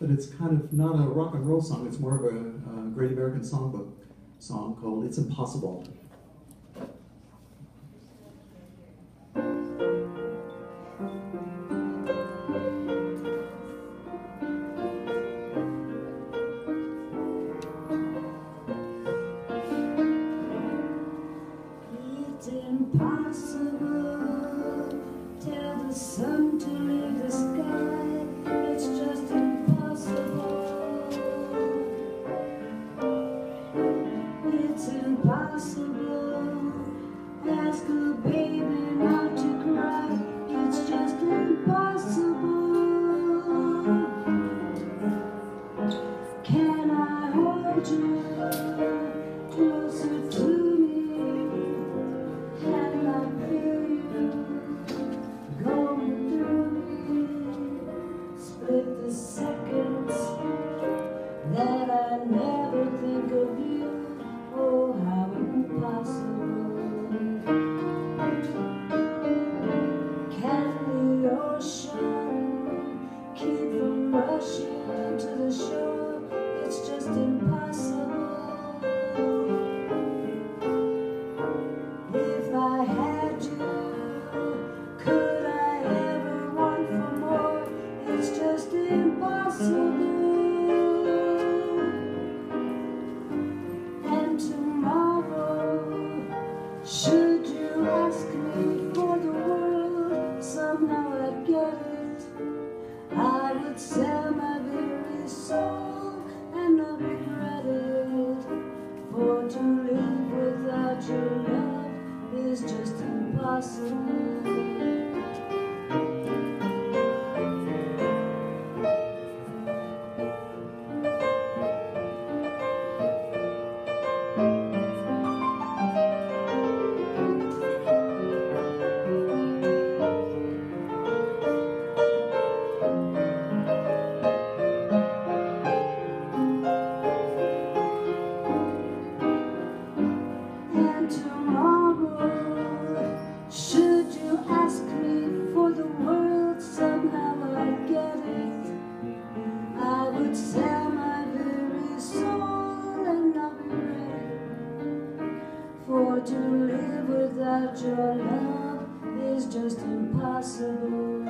but it's kind of not a rock and roll song. It's more of a Great American Songbook song called It's Impossible. It's impossible, tell the sun to leave the sky, it's just impossible. It's impossible, ask a baby not to cry, it's just impossible. Can I hold you closer to me? Can I feel you going through me? Split the seconds that I never think of you. Oh, how impossible. Can the ocean keep from rushing to the shore? It's just impossible. If I had you, could I ever want for more? It's just impossible. And tomorrow, should you ask me for the world, somehow I'd get it. I would sell my very soul and not regret it. For to live without your love is just impossible. And tomorrow, should you ask me for the world, somehow I'd get it. I would sell my very soul and not regret it. For to live without your love is just impossible.